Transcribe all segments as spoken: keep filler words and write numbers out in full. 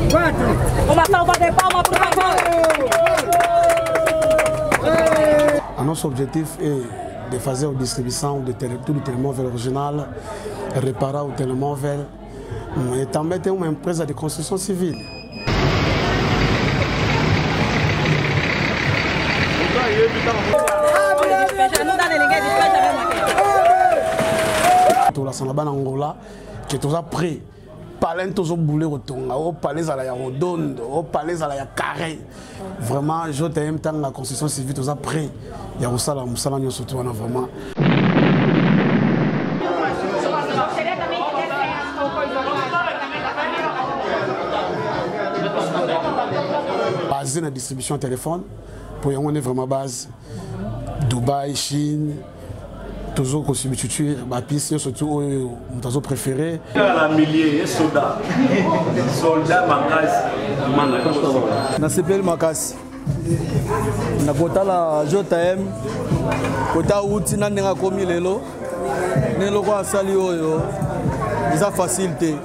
quatro. Uma salva de palmas, por favor. O nosso objetivo é de fazer a distribuição de tudo o telemóvel original, reparar o telemóvel e também tem uma empresa de construção civil. Não dá nem ninguém, despeja mesmo aqui. Toda a na Angola, que tu as prêt. Palais tous au boulot retourne, au palais à la redonde, au palais à la carré. Vraiment, je t'aime tant la construction civile tous après. Il y a aussi la musala nous surtout on a vraiment. Basé na distribution téléphone, pour y on est vraiment base Dubaï, Chine. Toujours qu'on substitue ma piste, surtout mon préféré. La millier et soldat. Soldat Makassi. Na C P L Makassi. Na kota la J M. Kota uti na nenga komi lelo. Nelo kwa sali oyo. Isa facilité.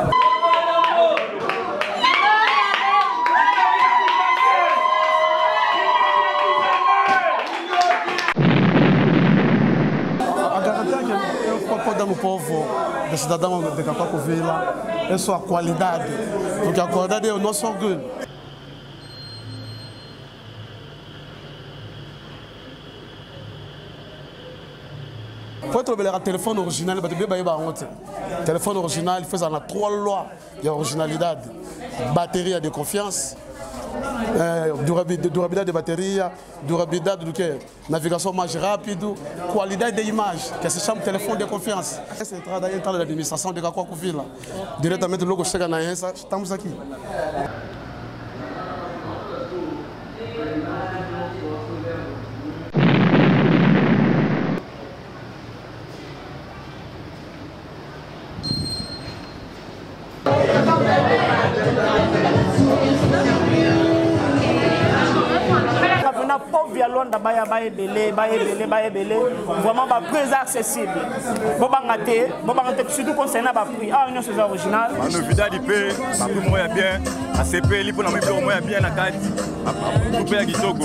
O povo do cidadão de Cacoavila é sua qualidade, porque a qualidade é o nosso orgulho. Foi trabalhar o telefone original, mas também vai ontem. Telefone original, fez na trois lois de originalidade, bateria de confiança. É, durabilidade de bateria, durabilidade do que? Navegação mais rápido, qualidade de imagem, que se chama telefone de confiança. Essa entrada é a entrada da administração de Cacoavila. Diretamente logo chega na essa, estamos aqui. Londa baya baya belé baya belé baya belé vraiment ba plus accessible bo bangate bo bangate surtout concernant ba prix ah union c'est original a novidade pe ba prix moya bien a C P L pour na miblo moya bien na kati a couper aqui jogo.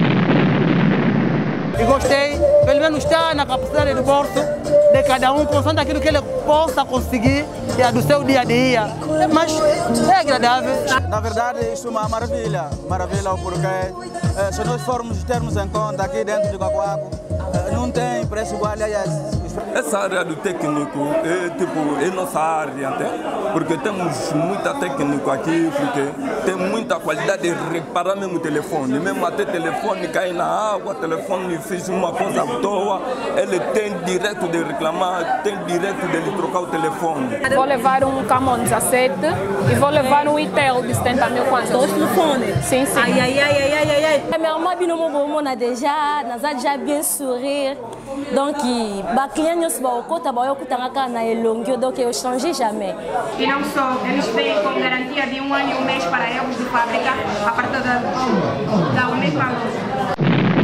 E gostei, pelo menos está na capacidade do bolso de cada um, constante aquilo que ele possa conseguir e do seu dia a dia. Mas é agradável. Na verdade, isso é uma maravilha, maravilha, porque eh, se nós formos termos em conta aqui dentro de Cacoaco, eh, não tem preço igual a essa área do técnico é tipo é nossa área até, porque temos muita técnico aqui, porque tem muita qualidade de reparar mesmo o telefone, mesmo até telefone cair na água, telefone fez uma coisa à toa, ele tem direito de reclamar, tem direito de lhe trocar o telefone. Vou levar um Camon dezessete e vou levar um Itel de setenta mil kwanza. Dois telefones? Sim, sim. Aïe, aïe, aïe, aïe, aïe, aïe. Minha mãe vino mo na déjà, nas a déjà bien sourire. Donc, ba client nos ba okota ba okuta ngaka na elongio, donc eu change jamais. E não só, eles vêm com garantia de um ano e um mês para erros de fábrica a partir da, da mesma loja.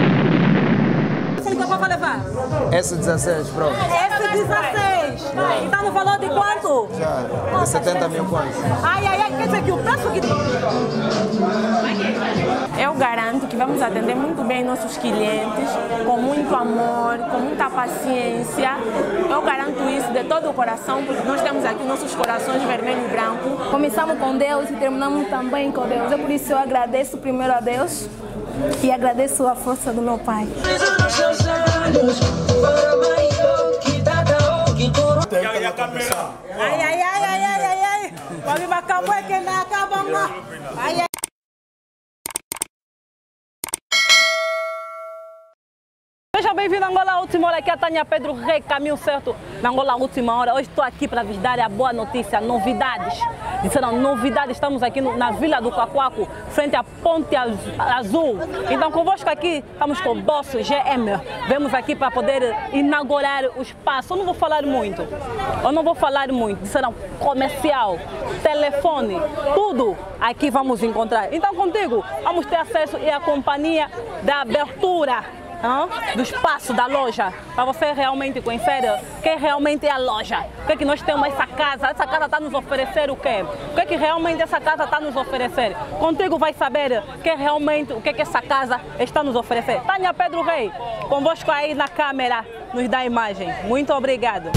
Qual vai levar? S dezesseis, pronto. S dezesseis. E está no valor de quanto? Já, de setenta mil kwanza. Ai, ai, ai, quer dizer que o preço que... Eu garanto que vamos atender muito bem nossos clientes, com muito amor, com muita paciência. Eu garanto isso de todo o coração, porque nós temos aqui nossos corações vermelho e branco. Começamos com Deus e terminamos também com Deus. É por isso que eu agradeço primeiro a Deus e agradeço a força do meu pai. Ai, ai, ai, ai, ai, ai, ai. Pode marcar o que não acaba mais. Ai, ai. Seja bem-vindo a Angola Última Hora, aqui é a Tânia Pedro Rei, caminho certo na Angola Última Hora. Hoje estou aqui para vos dar a boa notícia, novidades. Disseram novidades, estamos aqui no, na Vila do Cacoaco, frente à Ponte Azul. Então convosco aqui, estamos com o Bosso G M. Vemos aqui para poder inaugurar o espaço. Eu não vou falar muito, eu não vou falar muito. Disseram comercial, telefone, tudo aqui vamos encontrar. Então contigo, vamos ter acesso e a companhia da abertura hein, do espaço da loja, para você realmente conhecer o que realmente é a loja. O que é que nós temos essa casa? Essa casa está nos oferecer o quê? O que é que realmente essa casa está nos oferecer? Contigo vai saber que realmente, o que é que essa casa está nos oferecer. Tânia Pedro Rei, convosco aí na câmera, nos dá a imagem. Muito obrigado.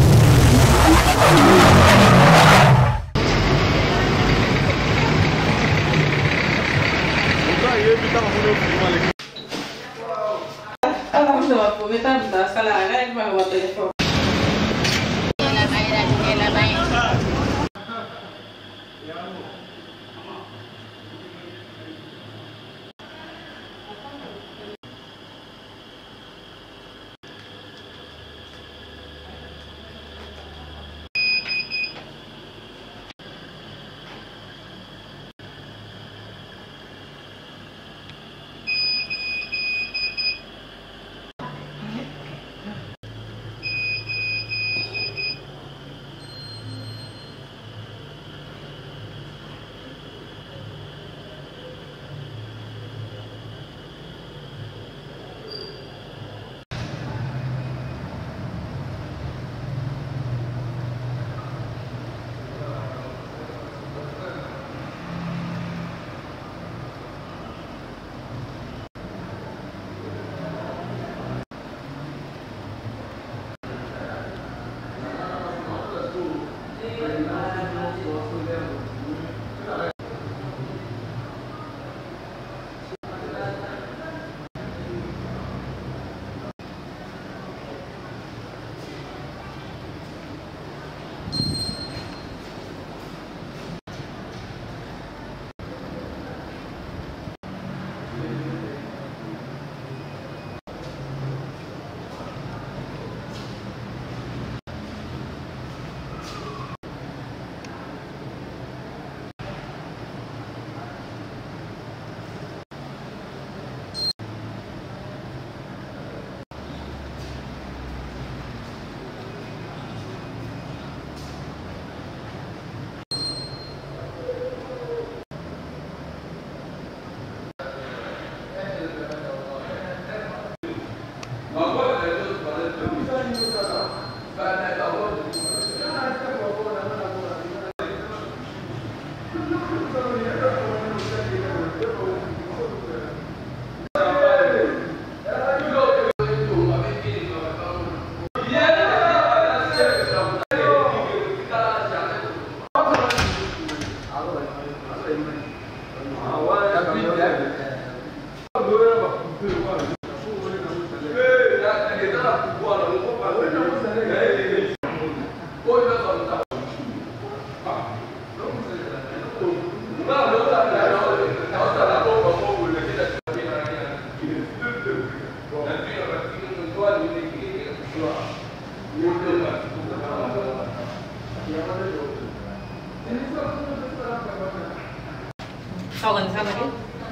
Está organizado aqui?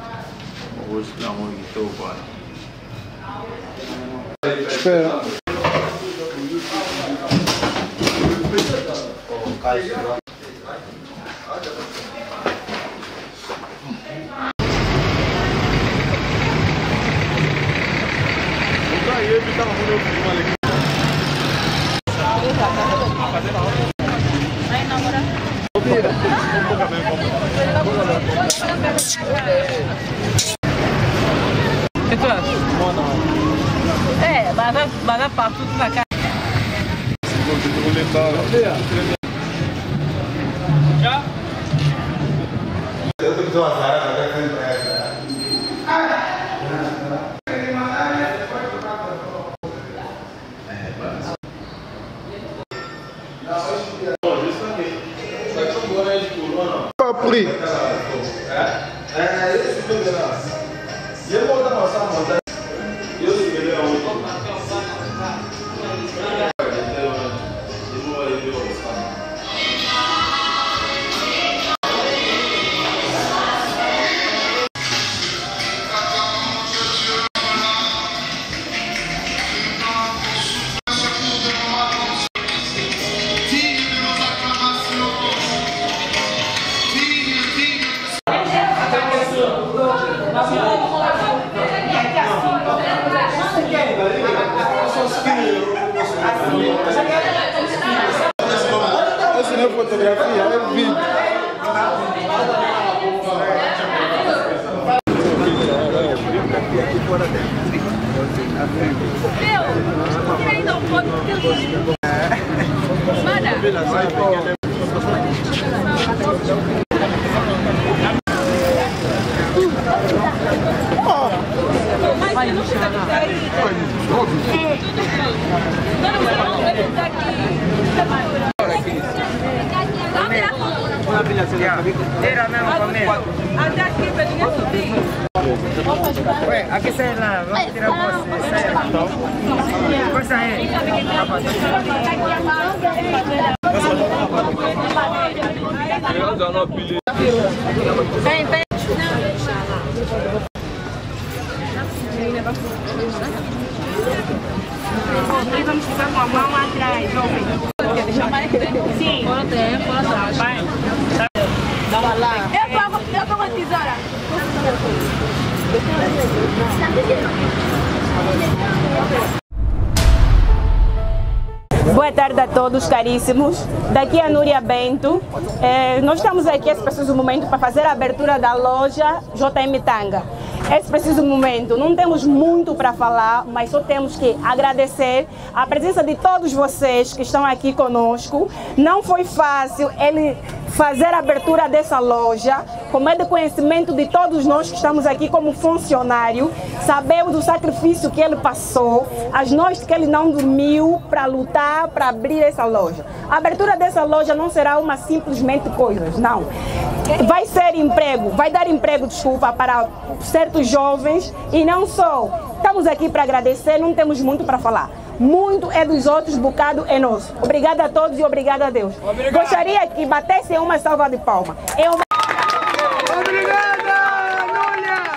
Hoje não, estou agora. Espera. É, vai vai para tudo na cara. Já? Capri. Nossa fotografia, é vídeo. Era mesmo comigo. Até aqui, para ninguém subir. Ué, aqui sai lá, vamos tirar o posto. Sai. Coisa aí. Vem, vem. Nós vamos ficar com a mão atrás, jovem. Sim. Fora tem, fora atrás. Vai. Dá uma lá. Eu pago, eu pago a tesoura. Boa tarde a todos, caríssimos. Daqui a Núria Bento. É, nós estamos aqui esse preciso momento para fazer a abertura da loja J M Tanga. Esse preciso momento, não temos muito para falar, mas só temos que agradecer a presença de todos vocês que estão aqui conosco. Não foi fácil ele fazer a abertura dessa loja, como é de conhecimento de todos nós que estamos aqui como funcionário, sabemos do sacrifício que ele passou, as noites que ele não dormiu para lutar, para abrir essa loja. A abertura dessa loja não será uma simplesmente coisa, não. Vai ser emprego, vai dar emprego, desculpa, para certos jovens e não só. Estamos aqui para agradecer, não temos muito para falar. Muito é dos outros, bocado é nosso. Obrigada a todos e obrigada a Deus. Obrigado. Gostaria que batessem uma salva de palmas. Eu... Obrigada, Núlia!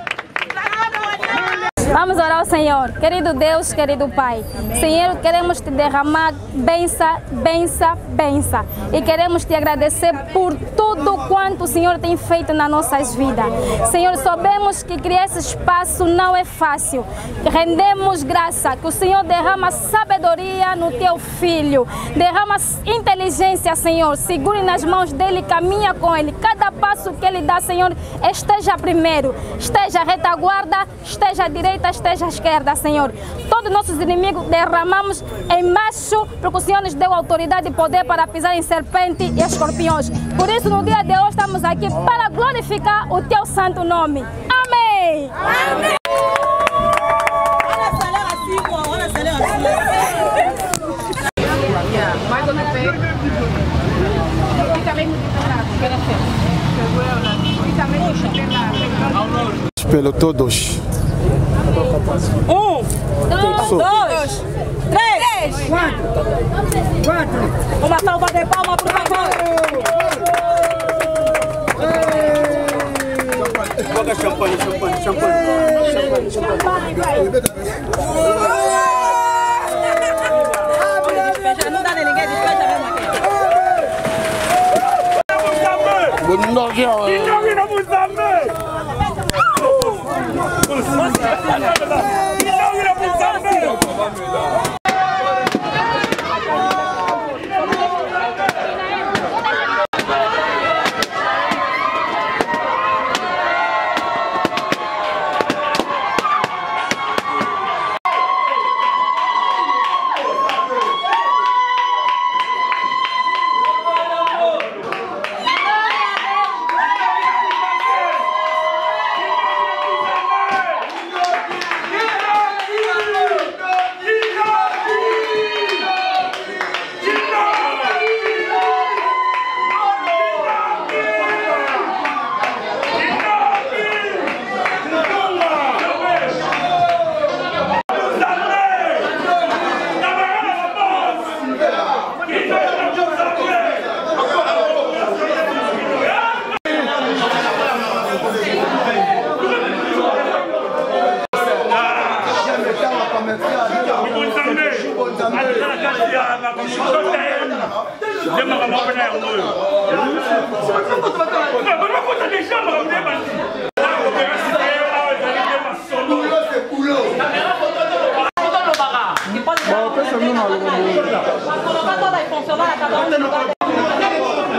Vamos orar ao Senhor. Querido Deus, querido Pai. Senhor, queremos te derramar benção, benção, benção. E queremos te agradecer por tudo quanto o Senhor tem feito nas nossas vidas. Senhor, sabemos que criar esse espaço não é fácil. Rendemos graça, que o Senhor derrama sabedoria no teu filho. Derrama inteligência, Senhor. Segure nas mãos dele, caminha com ele. Cada passo que ele dá, Senhor, esteja primeiro. Esteja à retaguarda, esteja à direita, esteja à esquerda, Senhor. Todos os nossos inimigos derramamos embaixo, porque o Senhor nos deu autoridade e poder para pisar em serpente e escorpiões. Por isso, no dia de hoje, estamos aqui para glorificar o teu santo nome. Amém! Amém! Espelho todos. Um, dois, dois, três, quatro, quatro. Uma salva de palmas, por favor. Joga champanhe, champanhe, champanhe, champanhe, champanhe. Não dá nem ninguém, despeja mesmo aqui. Não, Vamos colocar toda aí, funcionária, cada um.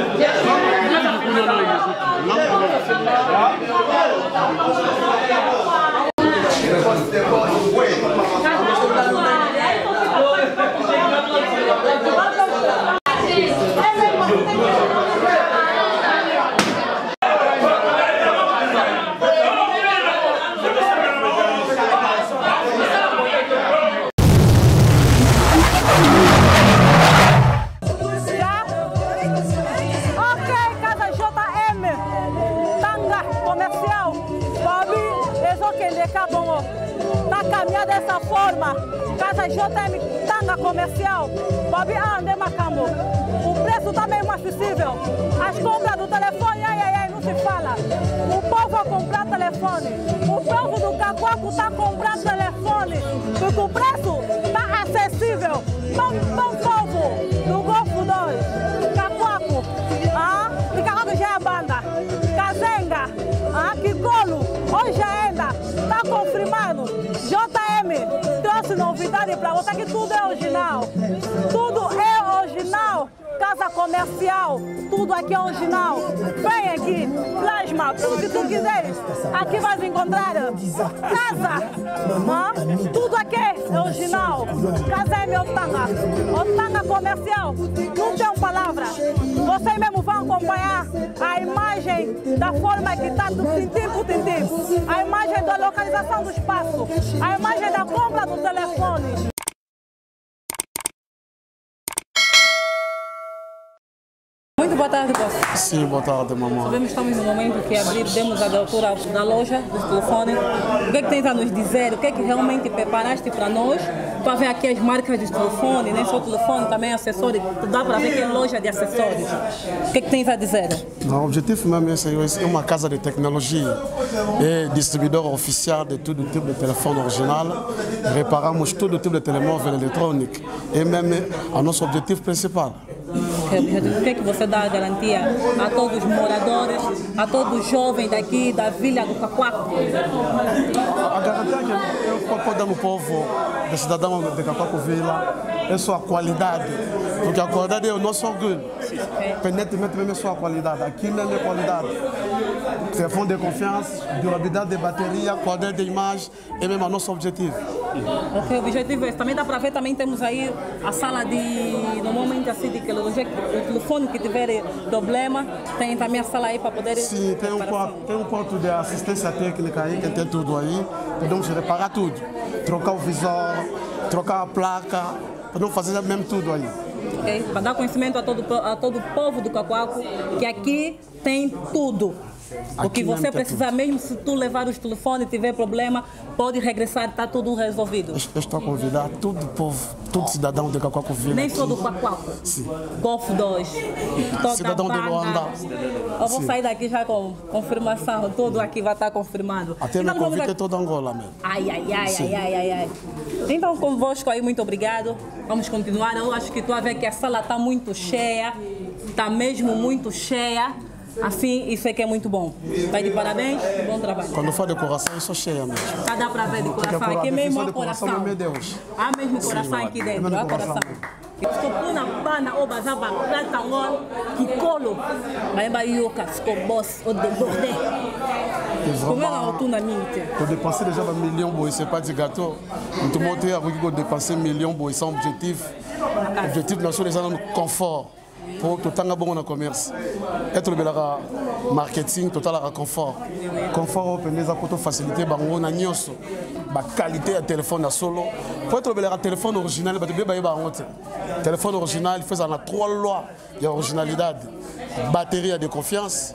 cá, bom, tá caminhando dessa forma. Casa J M Tanga Comercial, Babi Ande Macambo. O preço tá mesmo acessível. As compras do telefone, ai, ai, ai, não se fala. O povo a comprar telefone. O povo do Cacoaco tá comprando telefone. Porque o preço tá acessível. Bom, bom povo do Golfo dois, Cacoaco, ah, e Cacoaco já é a banda. Kazenga, ah, Kikolo, hoje ainda tá confirmado. J M trouxe novidade para você, que tudo é original. Tudo é original. Casa comercial, tudo aqui é original. Vem aqui, plasma, tudo que tu quiseres. Aqui vais encontrar casa, ah, tudo aqui é original. Casa é meu Otanga, Otanga comercial, não tem palavra. Vocês mesmo vão acompanhar a imagem da forma que está do tintim por tintim, a imagem da localização do espaço, a imagem da compra do telefone. Muito boa tarde, boss. Sim, boa tarde, mamãe. Sabemos que estamos no momento que abrimos a abertura da loja, do telefone. O que é que tens a nos dizer? O que é que realmente preparaste para nós? Para ver aqui as marcas dos telefones, nem só telefone, também acessórios. Dá para ver que é loja de acessórios. O que é que tens a dizer? O objetivo mesmo é uma casa de tecnologia. É distribuidor oficial de todo tipo de telefone original. Reparamos todo tipo de telemóvel eletrônico. E mesmo é o nosso objetivo principal. O que é que você dá a garantia a todos os moradores, a todos os jovens daqui da Vila do Cacoaco? A garantia que eu posso dar ao povo, do cidadão de Cacoaco Vila, é sua qualidade. Porque a qualidade é o nosso orgulho. Independentemente mesmo é sua qualidade. Aqui mesmo é qualidade. Telefone de confiança, durabilidade de bateria, qualidade de imagem, é mesmo o nosso objetivo. Ok, o objetivo é esse. Também dá para ver, também temos aí a sala de, normalmente assim, de que o telefone que tiver problema, tem também a sala aí para poder... Sim, tem um, quarto, tem um quarto de assistência técnica aí, que tem tudo aí. Podemos reparar tudo. Trocar o visor, trocar a placa, podemos fazer mesmo tudo aí. Okay. Para dar conhecimento a todo, a todo o povo do Cacoaco, que aqui tem tudo. O que você precisar, mesmo se tu levar os telefones e tiver problema, pode regressar, está tudo resolvido. Eu estou a convidar todo o povo, todo cidadão de Cacoaco Vila. Nem só do Cacoaco? Sim. Golfo dois. Cidadão de Luanda. Eu vou Sim. sair daqui já com confirmação, tudo aqui vai estar confirmado. Até então, me convite toda Angola mesmo. Ai, ai, ai, ai, ai, ai, ai. Então, convosco aí, muito obrigado. Vamos continuar. Eu acho que tu a ver que a sala está muito cheia, está mesmo muito cheia. Assim, isso aqui é muito bom. Vai de parabéns, bom trabalho. Quando for decoração, eu sou cheia mesmo. Tá, dá pra ver decoração. Aqui mesmo é coração. Meu Deus. Há mesmo coração aqui dentro, há coração. Estou na bana, o bazaba, platangol, kikolo. Vai vai yoka, skobos, o deborde. Como é a altura minha? Eu dépensé déjà un million boy, c'est pas du gâteau. Tout le monde a dépensé un million boy, c'est un objectif. L'objectif national est le confort. Pour tout le temps bon dans le commerce. Être le marketing, total à confort. Confort open les apports facilité, bango na nyoso, ba qualité de téléphone à solo. Pour être le téléphone original, ba bébé ba honte. Téléphone original, il fait en a trois lois, il y a originalité, batterie de confiance.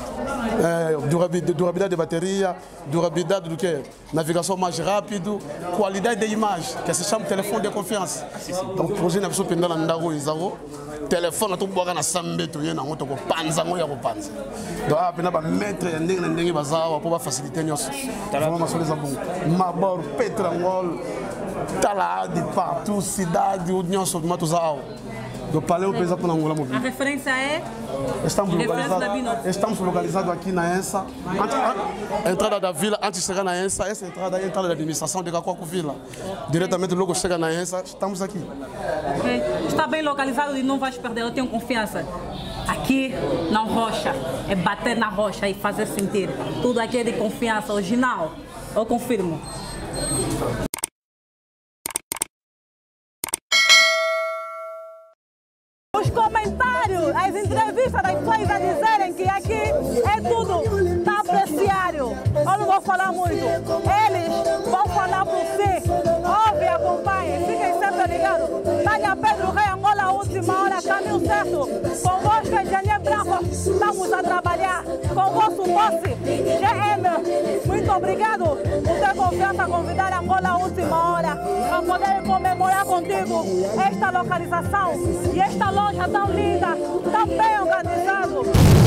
Euh, durabilité, durabilité de batterie, durabilité de navigation mais rapide, qualité de l'image, que se chame téléphone de confiance. Donc, le projet n'a pas pendant l'andaro et zéro. Téléphone, tout le monde a sambe, tout le monde a panza, il y a panza. Donc, on va mettre un ding, un ding, pour faciliter nos. Vraiment, sur les abons. Mabor, Petrangol, Tala, de partout, Cidade, Union, sur tout ça. Do Palais au Pesa para Angola Mobile. A referência é? Estamos localizados, estamos localizados aqui na ENSA. A entrada da vila, antes de chegar na ENSA, essa entrada é a entrada da administração de Cacoaco Vila. Diretamente logo chega na ENSA, estamos aqui. Okay. Está bem localizado e não vais perder, eu tenho confiança. Aqui não rocha, é bater na rocha e fazer sentir. Tudo aqui é de confiança, original. Eu confirmo. Os comentários, as entrevistas das pessoas a dizerem que aqui é tudo tá apreciário. Eu não vou falar muito. Eles vão falar por si. Ouve, acompanhe, fiquem sempre ligados. Tânia Pedro Rei, Angola, última hora, caminho certo. Convosco, Engenheiro Branco, estamos a trabalhar. Com o vosso boss, G M. Muito obrigado por ter confiança, convidar a Angola Última Hora para poder comemorar contigo esta localização e esta loja tão linda, tão bem organizado.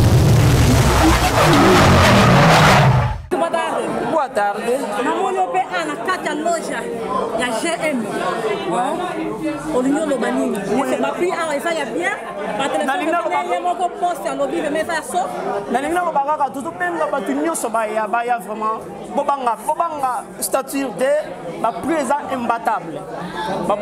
Boa tarde. Boa tarde. Na mulher pe ana kata loja ya G M. O linho lo banini. Esse papi a essa ya bien. Ba telefone ele moko poste lo vive mais ça so. Na linga ko bakaka tutu penga ba tunyo so ba ya ba ya vraiment. Bobanga bobanga stature de ba présent imbattable. Ba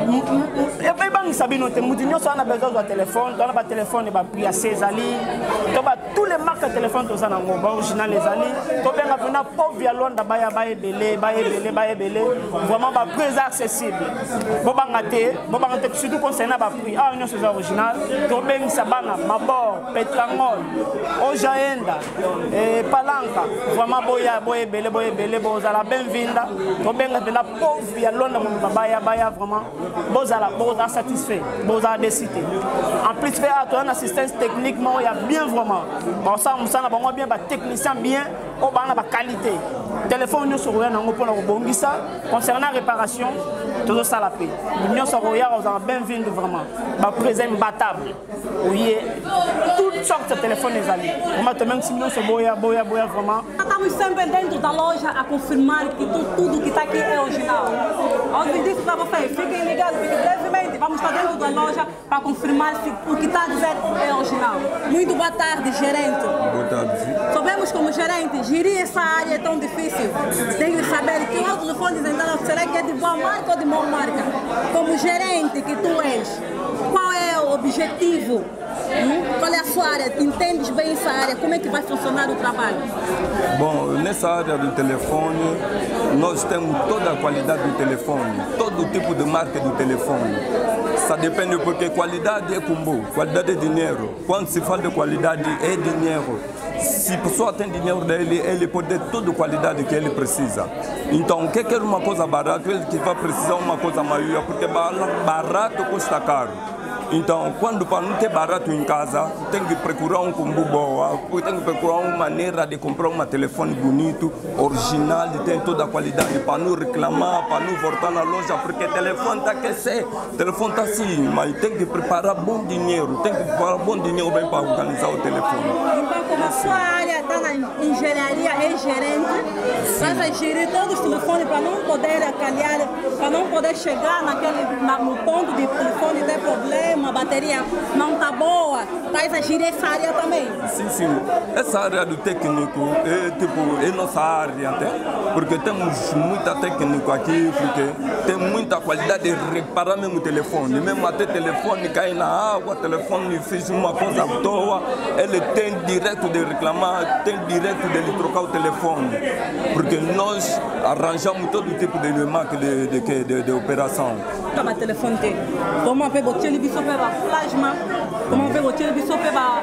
e ba bang sabino te mutinyo so na besoin de téléphone, dans ba téléphone ba prix à seize ali. To ba tous les marques de téléphone to ça na ngo ba original les ali. To benga pena pauvre via Londres ba ya ba ebele ba ebele ba ebele. Vraiment ba prix accessible. Bobanga te, bobanga te surtout concernant ba prix. Ah non c'est original. To benga sabana mabor, petrangol, ojaenda, eh palanca. Vraiment boya boya ebele boya ebele bozala benvinda. To benga pena pauvre via Londres ba ya ba ya vraiment bozala bozala satisfait, bozala décidé. En plus faire toi une assistance techniquement il y a bien vraiment. Bon ça on ça bon bien ba technicien bien au bana ba qualité. Téléphone nous sur rien on pour le bongisa concernant réparation tout ça la paix. Nous sur rien on a benvinda vraiment. Ba présent imbattable. Oui, toutes sortes de téléphones les amis. Vraiment também se não sou boia boia boia vraiment. Estamos sempre dentro da loja a confirmar que tudo, tudo que está aqui é original. Onde disse para vocês, fiquem ligados, porque brevemente vamos estar dentro da loja para confirmar se o que está a dizer é original. Muito boa tarde, gerente. Boa tarde. Sabemos como gerente, gerir essa área é tão difícil. Tem que saber que o telefone então, será que é de boa marca ou de má marca? Como gerente que tu és, qual é o objetivo? Hum? Qual é a sua área? Entendes bem essa área? Como é que vai funcionar o trabalho? Bom, nessa área do telefone, nós temos toda a qualidade do telefone, todo tipo de marca do telefone. Isso depende porque qualidade é combo, qualidade é dinheiro. Quando se fala de qualidade, é dinheiro. Se a pessoa tem dinheiro dele, ele pode ter toda a qualidade que ele precisa. Então, quem quer uma coisa barata, ele que vai precisar uma coisa maior, porque barato custa caro. Então, quando para não ter barato em casa, tem que procurar um combo boa, tem que procurar uma maneira de comprar um telefone bonito, original, tem toda a qualidade, para não reclamar, para não voltar na loja, porque o telefone está aquecer, o telefone está assim, mas tem que preparar bom dinheiro, tem que preparar bom dinheiro bem para organizar o telefone. Então, como a sua área está na engenharia, é gerente, vai gerir todos os telefones para não poder acalhar, para não poder chegar naquele, na, no ponto de telefone ter problema, a bateria não está boa, está a gerir essa área também? Sim, sim. Essa área do técnico é tipo, é nossa área até, porque temos muita técnico aqui, porque tem muita qualidade de reparar mesmo o telefone, mesmo até telefone cai na água, telefone fez uma coisa à toa, ele tem direito de reclamar, tem direito de ele trocar o telefone, porque nós arranjamos todo tipo de máquina de, de, de, de, de operação. Como o telefone tem? Como pegar o televisor pela plasma, como pegar o televisor pela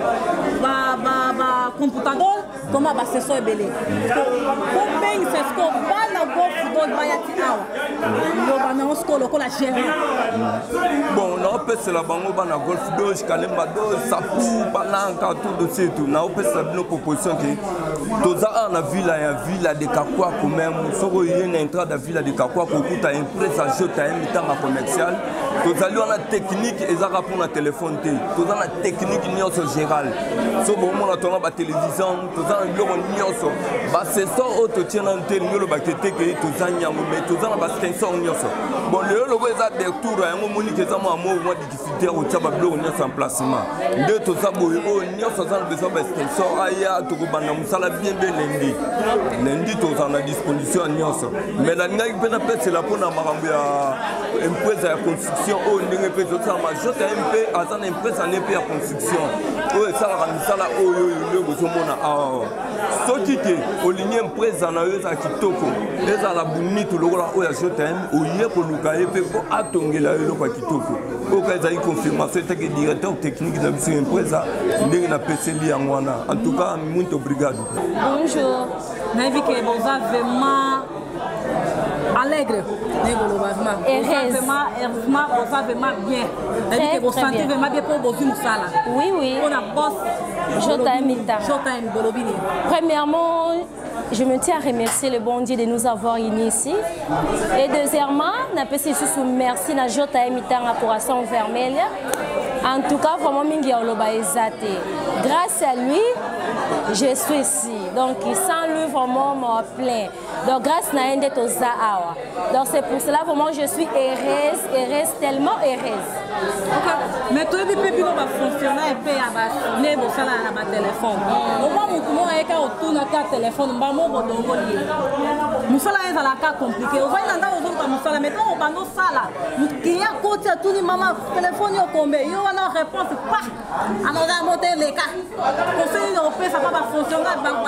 computador, como a sensor é beleza. Como bem se escolhe, vai na golf do vai atirar. Eu não escolho com a gema. Bom, na O P S lá vamos na golf dois, calemba dois, sapu, palanca, tudo certo. Na O P S lá não proposição que todos na vila é a vila de Cacoaco mesmo. Só que eu na entrada da vila de Cacoaco, que a empresa J M tanga comercial. Todos ali na técnique, eles já pour na telefone tem. Todos na técnique nisso geral. Só que eu na tona ba televisão, todos na logo nisso. Ba sensor auto tinha na tele, eu ba que tem que todos na nyamu, todos na ba sensor nisso. Bon, le logo est à des tours, un moment qui est à moi, moi, de difficulté au tchaba bleu, on est en placement. Deux, tout ça, bon, on est en besoin de extension, aïe, tout le monde, ça l'a bien bien lundi. Lundi, tout ça, on a disposition à Nyos. Mais la Niaï, c'est la bonne amara, une empresa ya construction oyo ndenge mpe ezosala majota ye mpe aza na empresa ne mpe ya construction oyo esalaka misala oyo oyo nde kozomona awa soki te olingi empresa na yo ezala kitoko ezala bunitu lokola oyo ya jota ye oye koluka ye mpe mpo atongela yo eloko ya kitoko oyo ka ezali confirmation etake directeur technique na biso ya empresa ndenge napeseli yango wana en tout cas muito obrigado. Bonjour, nayebi ke boza vraiment alegre, heureusement, vous savez bien. Très, vous très sentez bien. vraiment bien pour vos musala. Oui, oui. On a boss J M Tanga. J M Bolobini. Premièrement, je me tiens à remercier le bon Dieu de nous avoir unis ici. Et deuxièmement, je peux merci à J M Mitanga pour Coração Vermelho. En tout cas, vraiment, grâce à lui, je suis ici. Donc, sans lui, vraiment, me plein. Donc, grâce à lui, donc c'est pour cela, vraiment, je suis heureuse, heureuse, tellement heureuse. Okay. Mais tu es bien fonctionner et payer à les beaux salaires à téléphone. Au moins, tout le monde est quand on tourne à téléphone, on va m'en donner. Musala est à la carte compliquée. On va y aller aux autres musala. Maintenant, on va nous sala. Qui a côté à tout le maman téléphone au combien? Il y a une réponse pas. Alors, on va monter les cas. Conseil européen, ça va pas fonctionner.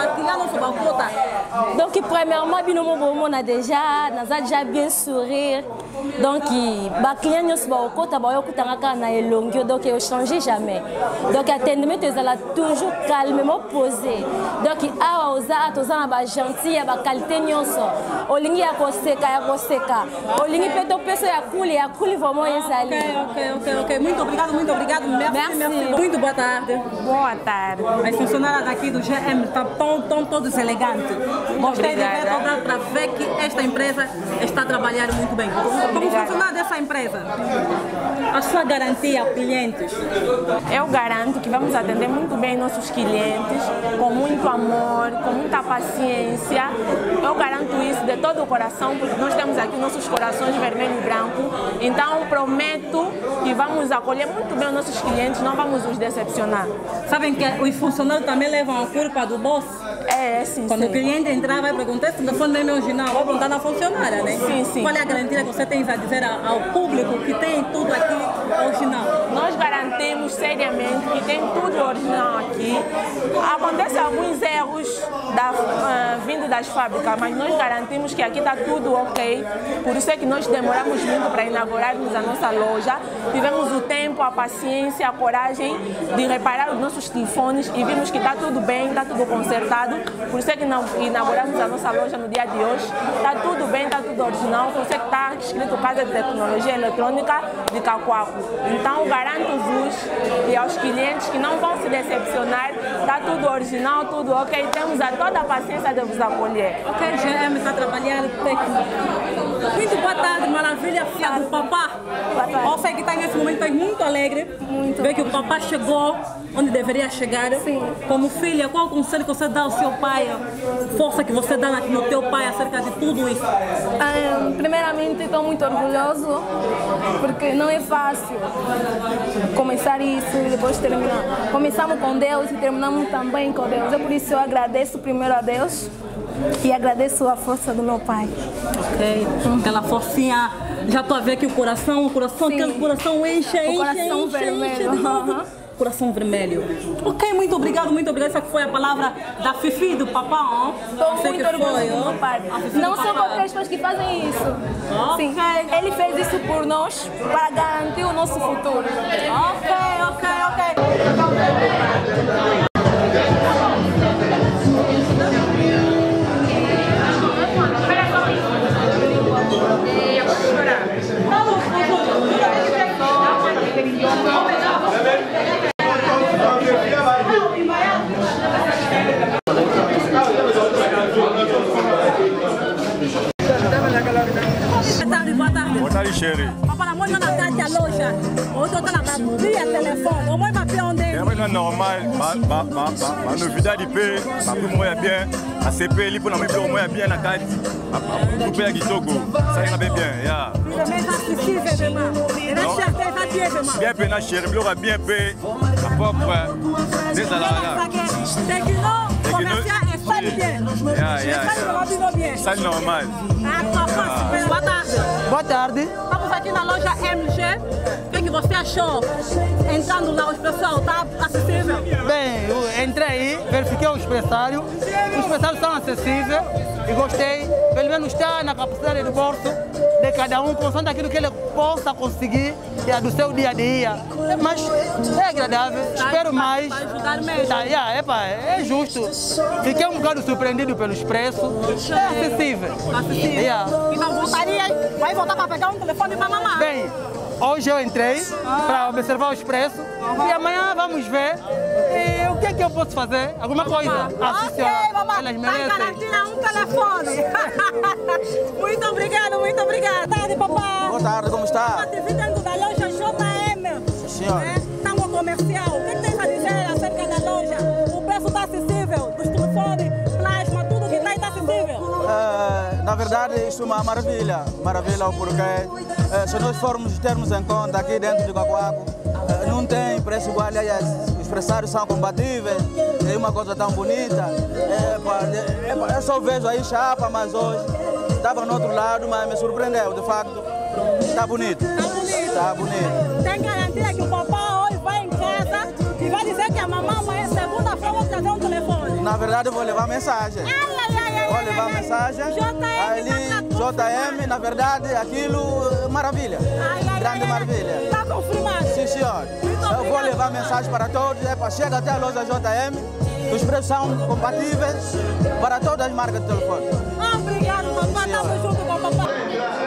Donc, premièrement, on a déjà, on a déjà bien sourire. Donc, les clients ne sont pas au côté, donc ils ne changent jamais. Donc, attendez, tu es toujours calmement posé. Donc, il y a des gens gentils, il y a des qualités. Il y a des Ok, ok, ok. Muito obrigado, muito obrigado. Merci, merci. Muito boa tarde. Boa tarde. As funcionárias aqui do G M estão, estão todos elegantes. Gostei de ver toda para ver que esta empresa está a trabalhar muito bem. Como funcionário dessa empresa, a sua garantia a clientes? Eu garanto que vamos atender muito bem nossos clientes, com muito amor, com muita paciência. Eu garanto isso de todo o coração, porque nós temos aqui nossos corações vermelho e branco. Então, prometo que vamos acolher muito bem os nossos clientes, não vamos os decepcionar. Sabem que os funcionários também levam a culpa do boss? É, sim, Quando sim. o cliente entrar, vai perguntar se o telefone é original, vai perguntar na funcionária, né? Sim, sim. Qual é a garantia que você tem a dizer ao público que tem tudo aqui original? Nós garantimos seriamente que tem tudo original aqui. Acontecem alguns erros da, uh, vindo das fábricas, mas nós garantimos que aqui está tudo ok. Por isso é que nós demoramos muito para inaugurarmos a nossa loja. Tivemos o tempo, a paciência, a coragem de reparar os nossos telefones e vimos que está tudo bem, está tudo consertado. Por isso é que inauguramos a nossa loja no dia de hoje. Está tudo bem, está tudo original. Por isso é que está escrito Casa de Tecnologia Eletrônica de Cacoaco. Então, garanto-vos e aos clientes que não vão se decepcionar. Está tudo original, tudo ok. Temos a toda a paciência de vos acolher. Ok, G M está trabalhando técnico. Muito boa tarde, maravilha, filha do papá. Eu sei que está nesse momento está muito alegre. Muito. Ver que o papá chegou onde deveria chegar. Sim. Como filha, qual o conselho que você dá ao seu pai? Força que você dá no teu pai acerca de tudo isso? Ah, primeiramente, estou muito orgulhoso porque não é fácil começar isso e depois terminar. Começamos com Deus e terminamos também com Deus. É por isso que eu agradeço primeiro a Deus e agradeço a força do meu pai. Ok, aquela forcinha, já estou a ver aqui o coração, o coração, aquele coração enche, enche, o coração enche, vermelho. enche de novo. Coração vermelho. Ok, muito obrigado, muito obrigado. Essa foi a palavra da Fifi, do papá. Estou muito orgulhosa do meu pai. Não são qualquer pessoas que fazem isso. Okay. Sim, ele fez isso por nós para garantir o nosso futuro. Ok, ok, ok. Boa tarde. Boa tarde, Sherry. Papa, moi, je suis à la loja. On doit la téléphone. Au moins, ma fille, on est. É normal. Ma ma novidade de paix, ma primo é bien. A C P ali, pour la même moi é bien na carte. A coupe aqui Togo. Ça ira bem bien. Ya. Bien bien na Sherry, bloga bien paix. A propre. Désolé. Techno, commercial et salle bien. Ya, ya. Salle normal. Boa tarde. Boa tarde. Estamos aqui na loja M G. O que, que você achou? Entrando lá, o pessoal está acessível? Bem, eu entrei aí, verifiquei o expressário. Os expressários são acessíveis e gostei. Pelo menos está na capacidade do bolso de cada um, consoante aquilo que ele possa conseguir é, do seu dia a dia. Mas é agradável, espero mais. Vai ajudar mesmo. Tá, yeah, epa, é justo. Fiquei um bocado surpreendido pelos preços. É acessível. Acessível. Yeah. Então voltaria, vai voltar para pegar um telefone para mamar. Bem, hoje eu entrei ah. para observar os preços uhum. e amanhã vamos ver. E eu o que é que eu posso fazer? Alguma coisa? Ah, ok, mamãe. Elas Vai merecem. garantir um telefone. Muito obrigado, muito obrigada. Boa tarde, papai. Boa tarde, como está? Estou te visitando da loja J M. Sim, senhora. É, tango comercial. O que, que tens a dizer acerca da loja? O preço está acessível? Dos telefones, plasma, tudo que está está acessível? Uh, na verdade, isso é uma maravilha. Maravilha, porque uh, se nós formos termos em conta aqui dentro de Cacoaco, uh, não tem preço igual, aliás, os preçários são compatíveis, é uma coisa tão bonita. É, pá, é, é, eu só vejo aí chapa, mas hoje estava no outro lado, mas me surpreendeu, de facto. Está bonito. Está bonito. Está bonito. Tem garantia que o papai hoje vai em casa e vai dizer que a mamãe amanhã, segunda-feira, vai trazer um telefone? Na verdade, eu vou levar mensagem. Ai, ai, ai, ai, vou levar ai, mensagem. J M, ali, J M, na verdade, aquilo, maravilha. Ai, ai, Grande ai, maravilha. Está confirmado? Sim, senhor. Eu vou levar mensagem para todos. Epa, chega até a loja J M. Os preços são compatíveis para todas as marcas de telefone. Obrigado, papai. Estamos juntos com o papai.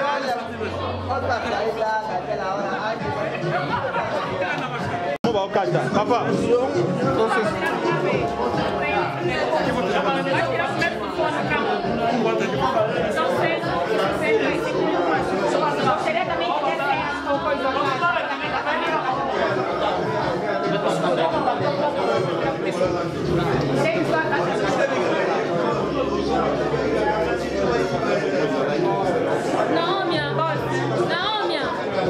Papa. Naomia, Naomia.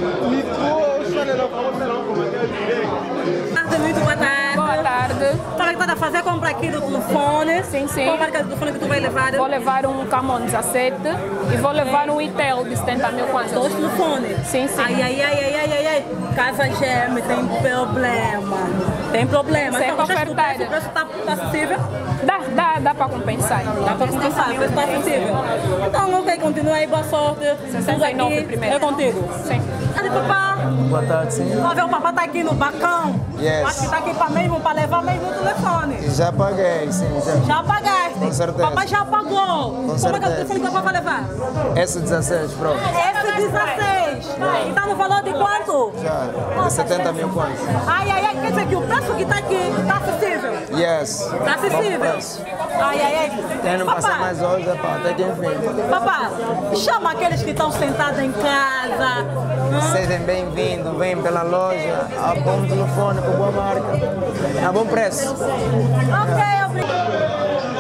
Muito boa tarde. Boa tarde. Está a fazer compra aqui do telefone? Sim, sim. Qual marca do telefone que tu vai levar? Vou levar um Camon dezessete e vou levar um Itel de setenta mil kwanzas. Dois telefones? Sim, sim. Ai, ai, ai, ai, ai, ai, ai. Casa Gem tem problema. Tem problema. Sempre Então, ofertada. O preço está tá acessível? Dá, dá, dá para compensar. Dá para compensar, o preço está acessível. Então, ok, continua aí, boa sorte. sessenta e nove primeiro. É contigo? Sim. Cadê papá? Boa tarde, sim. Vamos ver, o papá está aqui no bacão. Yes. Acho que está aqui para mesmo, para levar mesmo o telefone. Já paguei, sim. Já, Já pagaste? Com certeza. Papai já pagou. Como certeza. é que é o telefone que o papai vai levar? S dezesseis Pro. S dezesseis. E está no valor de quanto? Já, de setenta mil kwanzas. Ai, ai, ai, quer dizer que o preço que está aqui está acessível? Yes. Está acessível? Bom preço. Ai, ai, ai. Quem não Papá, passar mais hoje, pá, até que enfim. Papá, chama aqueles que estão sentados em casa. Hã? Sejam bem-vindos, venham pela loja, a bom telefone, com boa marca, a bom preço. Ok, obrigado.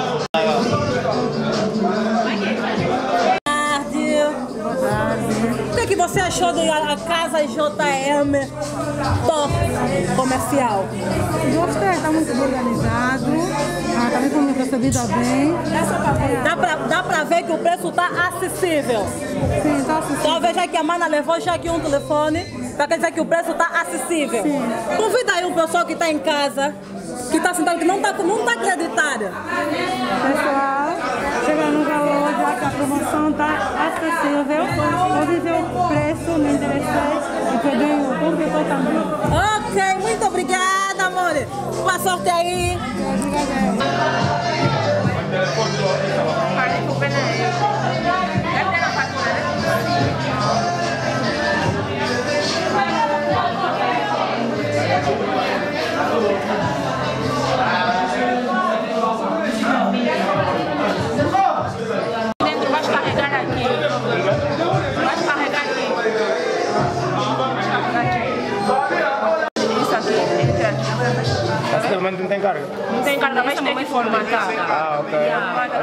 Boa tarde. O que, é que você achou da Casa J M Top Comercial? Gostei, está muito bem organizado, ah, também foi recebida bem. Dá pra, dá pra ver que o preço está acessível. Sim, está acessível. Então veja que a mana levou já aqui um telefone, para dizer que o preço está acessível. Sim. Convida aí o pessoal que está em casa, que está sentado, que não está não tá acreditado. Pessoal, chega numa loja que a promoção está acessível, pode ver o preço, me interessei e peguei o computador também. Ok, muito obrigada, amor. Boa sorte aí. Dentro vais carregar aqui. Vais carregar aqui. Isso aqui, entre aqui. Esse documento não tem carga? Não tem carga, mas tem que formatar. Ah, ok.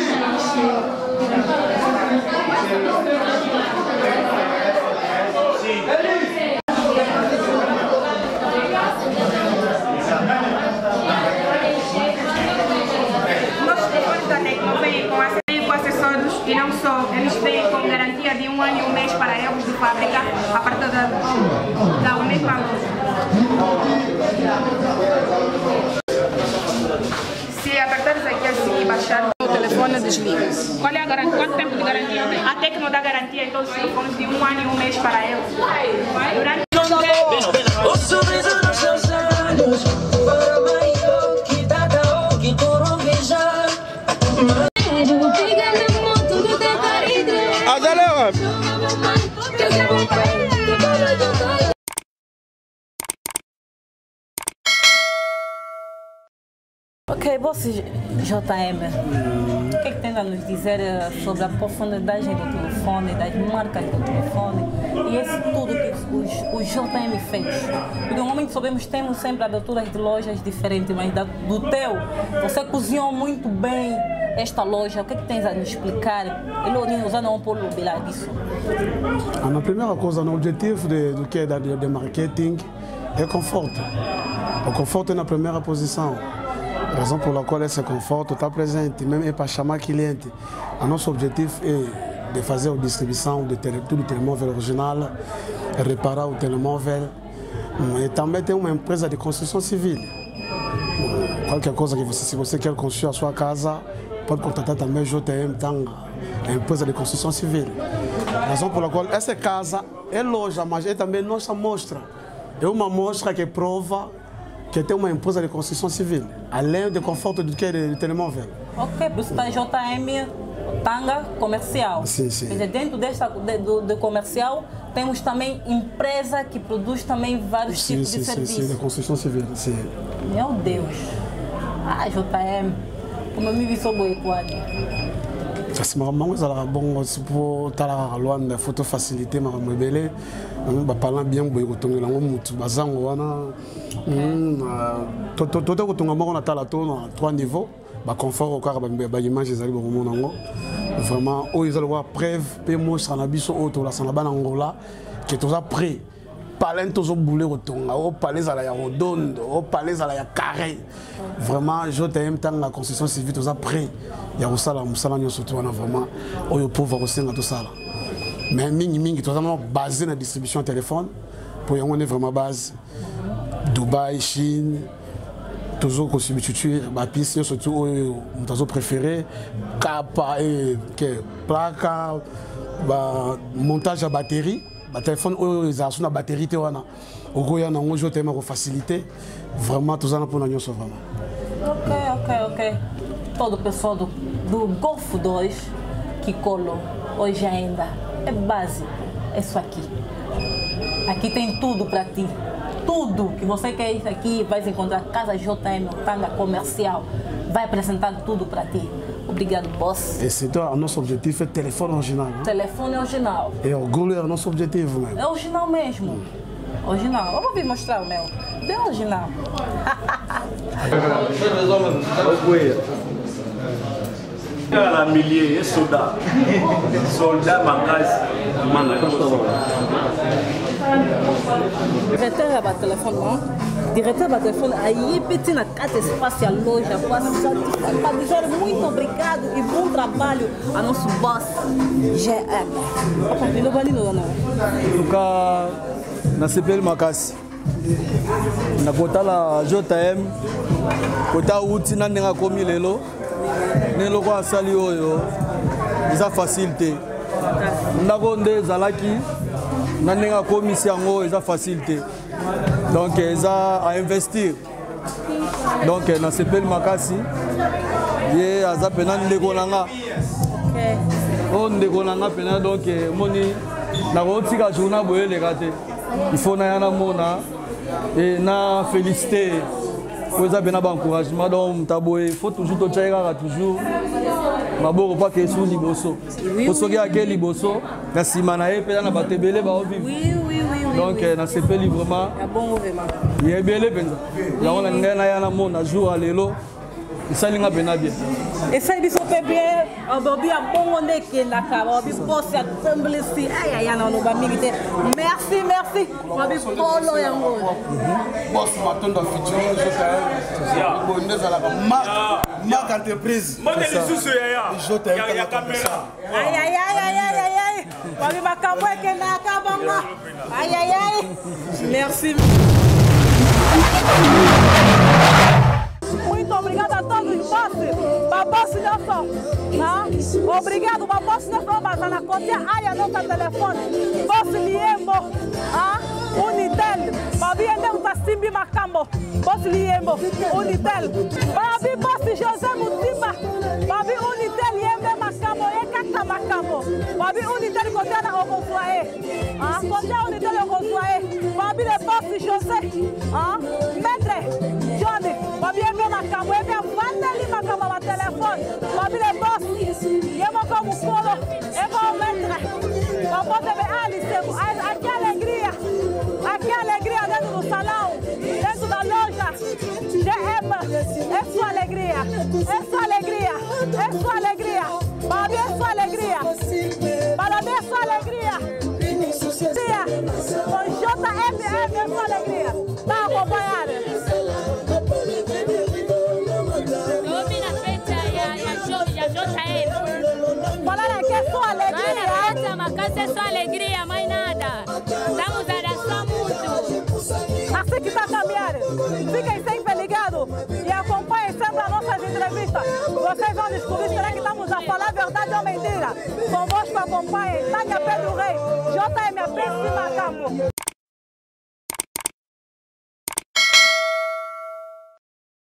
Nossos telefones da Tecno vêm com acessórios, com acessórios e não só, eles vêm com garantia de um ano e um mês para erros de fábrica a partir da, da mesma loja. Se apertares aqui assim e baixar o telefone, desliga. Qual é a garantia? Quanto tempo de garantia tem? A Tecno dá garantia em todos os telefones de um ano e um mês para eles. Durante O sorriso nos seus olhos, para maior que dá caô, que coro beijar. Adalema! Ok, você, J M, hum. o que é que tem a nos dizer sobre a profundidade do telefone, das marcas do telefone e esse tudo que o J M fez? Porque normalmente sabemos que temos sempre aberturas de lojas diferentes, mas da, do teu, você cozinhou muito bem esta loja. O que é que tens a nos explicar? Ele não usa não por lubilar disso. A primeira coisa, o objetivo de, do que é de, de marketing é conforto. O conforto é na primeira posição. A razão pela qual esse conforto está presente, mesmo é para chamar cliente. O nosso objetivo é de fazer a distribuição de tele, tudo telemóvel original, reparar o telemóvel. E também tem uma empresa de construção civil. Qualquer coisa que você, se você quer construir a sua casa, pode contratar também o J M Tanga, a empresa de construção civil. A razão pela qual essa casa é loja, mas é também nossa mostra. É uma mostra que prova que tem uma empresa de construção civil, além do conforto do que é do telemóvel. Ok, por isso está J M Tanga Comercial. Sim, sim. Quer dizer, dentro desta, de, do, do comercial, temos também empresa que produz também vários sim, tipos sim, de sim, serviços. Sim, de construção civil, sim. Meu Deus. Ah, J M, como eu me vi sobre o quadro. Assim, mas ela bom, se for estar lá loin da photo facilité, mas me belé, bah parler bien, bah écoutons là on mutu, bazang wana, tout tout tout écoutons à moi on a tala tour trois niveaux, bah confort au car bah image ils arrivent au moment nango, vraiment oh ils allaient preuve, pe moi ça na biso auto là ça na ban angola, qui est toujours prêt. Palais toujours boulé retourner, au palais à la redonde, au palais à la carré. Vraiment, je t'aime tant la construction civile, tout ça prêt. Il y a aussi la moussala surtout vraiment, au yo pauvre aussi dans tout ça là. Mais mingi mingi, tout ça basé dans la distribution téléphone, pour y on est vraiment base. Dubaï, Chine, toujours qu'on substitue, ma piste surtout mon tazo préféré, capa et que plaque, montage à batterie. Le téléphone, ils ont une batterie, ils ont une facilité. Vraiment, tout ça pour nous vraiment. Ok, ok, ok. Todo o pessoal do, do Golfo dois que colou hoje ainda é básico. É isso aqui. Aqui tem tudo para ti. Tudo que você quer aqui, vai encontrar Casa J M Tanga Comercial. Vai apresentar tudo para ti. Obrigado, boss. Esse então, o nosso objetivo é telefone original. Né? Telefone original. É orgulho, é o nosso objetivo mesmo. É original mesmo. Original. Eu vou vir mostrar o meu. Bem original. Cara, milier, é soldado. Soldado, mas mano, direteur do telefone, não? Diretor do telefone, aí pedi na casa espaço a loja, para dizer muito obrigado e bom trabalho a nosso boss, G M. Opa, ele não vai não, não. Nunca na C P L Makassi, na kota la J M, kota uti na nenga komi lelo, nelo kwa sali oyo, isa facilité. Nagonde zalaki, na nenga komi siango isa facilité. Donc, ils ont à investir. Donc, dans ce pays Makassi, il y a des gens qui ont des gens donc, il faut que na féliciter. Vous avez un encouragement, donc il faut toujours toujours. Maboko pas que sous liboso. Pour que à liboso, na simanae pe na batebele ba vivre. Oui oui oui. Donc na C P librement. Bon vraiment. Il est belé penza. Ya on na na ya na mona jour à lelo. Ça linga bena bien. Et ça biso pe bien, obobi a bongo ndeke na ka, obi boss ya tremble si. Ay ay na no ba mingite. Merci merci. Obi polo ya ngo. Boss matondo futur je sais. Ya bonne za la marque. Marque entreprise. Modèle sous ya ya. Ya caméra. Ay ay ay ay ay ay. Obi makambo ke na ka bongo. Ay ay ay. Merci. Muito obrigado a todos os bosses, babossi da só, tá? Obrigado, babossi da só, mas na conta área nossa telefone, boss Liembo, ah, Unitel, babi ende uta Simbi Macambo, boss Liembo, Unitel, babi boss José Mutimba, babi Unitel Liembe Macambo, e Kaka Macambo, babi Unitel Kotana Okonsoae, ah, Kotana Unitel Okonsoae, babi le boss José, ah, Maître Johnny, babi ende Macambo, ende Vanda telefone, família boss, e eu vou como polo, eu vou mettre. Não pode ver, Alice, aqui alegria, aqui alegria dentro do salão, dentro da loja, G M, é sua alegria, é sua alegria, é sua alegria, parabéns, é sua alegria, parabéns, é sua alegria. Com J M M é sua alegria, tá acompanhado? Falaram que é sua alegria. Macassa é sua alegria, mais nada. Estamos a dançar muito. Assim que está caminhando, fiquem sempre ligados e acompanhem sempre as nossas entrevistas. Vocês vão descobrir será que estamos a falar verdade ou mentira. Convosco acompanhem Tânia Pedro Rei, J M P Cima Campo.